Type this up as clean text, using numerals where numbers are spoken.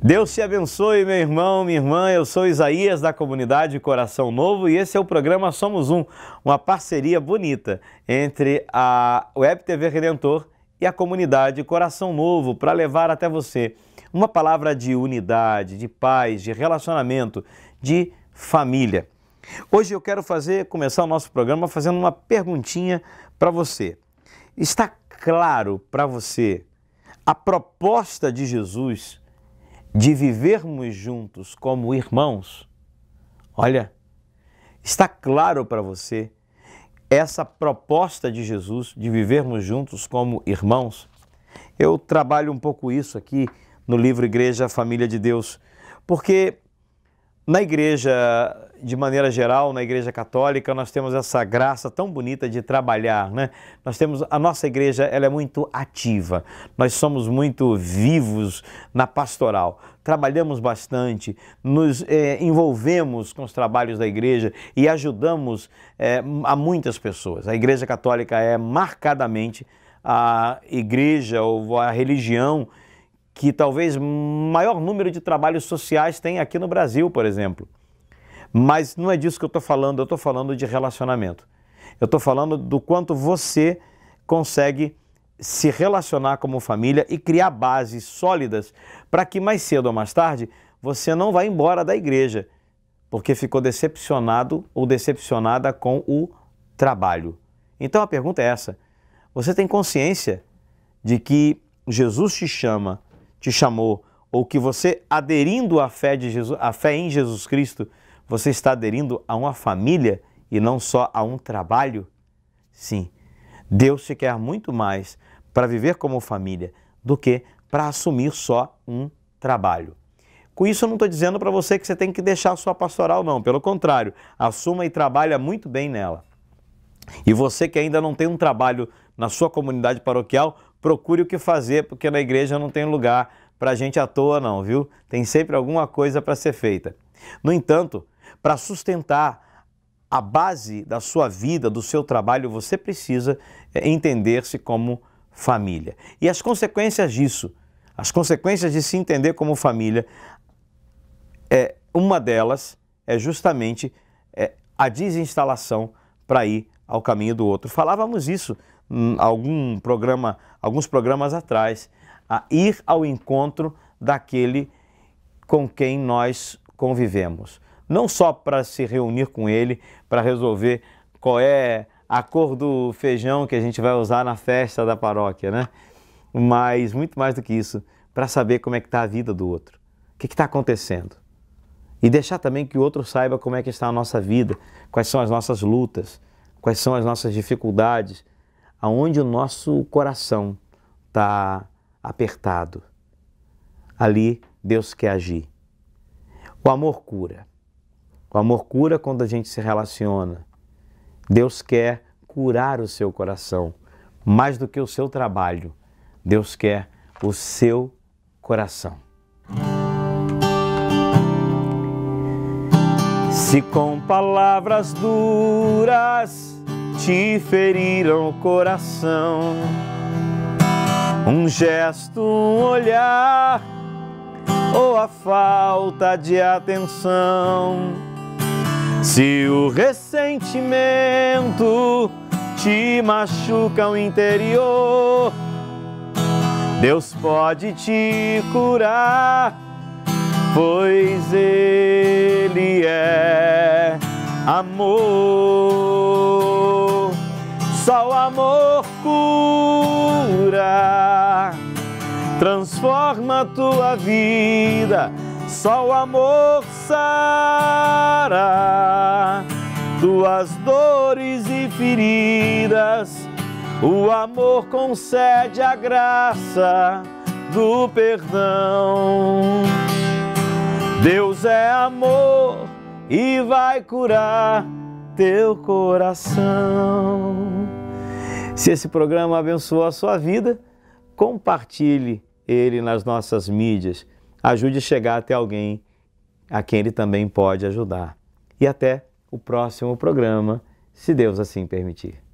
Deus te abençoe, meu irmão, minha irmã. Eu sou Isaías da comunidade Coração Novo e esse é o programa Somos Um, uma parceria bonita entre a Web TV Redentor e a comunidade Coração Novo para levar até você uma palavra de unidade, de paz, de relacionamento, de família. Hoje eu quero começar o nosso programa fazendo uma perguntinha para você. Está claro para você a proposta de Jesus de vivermos juntos como irmãos? Olha, está claro para você essa proposta de Jesus de vivermos juntos como irmãos? Eu trabalho um pouco isso aqui no livro Igreja, Família de Deus, porque na igreja, de maneira geral, na igreja católica, nós temos essa graça tão bonita de trabalhar, né? A nossa igreja, ela é muito ativa, nós somos muito vivos na pastoral, trabalhamos bastante, nos envolvemos com os trabalhos da igreja e ajudamos a muitas pessoas. A igreja católica é marcadamente a igreja ou a religião que talvez maior número de trabalhos sociais tem aqui no Brasil, por exemplo. Mas não é disso que eu estou falando, eu estou falando de relacionamento. Eu estou falando do quanto você consegue se relacionar como família e criar bases sólidas para que mais cedo ou mais tarde você não vá embora da igreja porque ficou decepcionado ou decepcionada com o trabalho. Então a pergunta é essa: você tem consciência de que Jesus te chamou, ou que você, aderindo à fé em Jesus Cristo, você está aderindo a uma família e não só a um trabalho? Sim, Deus te quer muito mais para viver como família do que para assumir só um trabalho. Com isso eu não estou dizendo para você que você tem que deixar a sua pastoral, não. Pelo contrário, assuma e trabalha muito bem nela. E você que ainda não tem um trabalho na sua comunidade paroquial, procure o que fazer, porque na igreja não tem lugar para gente à toa não, viu? Tem sempre alguma coisa para ser feita. No entanto, para sustentar a base da sua vida, do seu trabalho, você precisa entender-se como família. E as consequências disso, as consequências de se entender como família, uma delas é justamente a desinstalação para ir ao caminho do outro. Falávamos isso alguns programas atrás, a ir ao encontro daquele com quem nós convivemos. Não só para se reunir com ele, para resolver qual é a cor do feijão que a gente vai usar na festa da paróquia, né? Mas muito mais do que isso, para saber como é que está a vida do outro, o que está acontecendo. E deixar também que o outro saiba como é que está a nossa vida, quais são as nossas lutas, quais são as nossas dificuldades, aonde o nosso coração está apertado. Ali Deus quer agir. O amor cura. O amor cura quando a gente se relaciona. Deus quer curar o seu coração. Mais do que o seu trabalho, Deus quer o seu coração. Se com palavras duras te feriram o coração, um gesto, um olhar ou a falta de atenção, se o ressentimento te machuca o interior, Deus pode te curar, pois Ele é amor. Só o amor cura, transforma a tua vida. Só o amor sara tuas dores e feridas. O amor concede a graça do perdão. Deus é amor e vai curar teu coração. Se esse programa abençoou a sua vida, compartilhe ele nas nossas mídias. Ajude a chegar até alguém a quem ele também pode ajudar. E até o próximo programa, se Deus assim permitir.